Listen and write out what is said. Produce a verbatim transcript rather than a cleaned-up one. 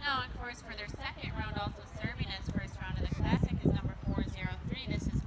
Now, of course, for their second round, also serving as first round of the Classic is number four zero three. This is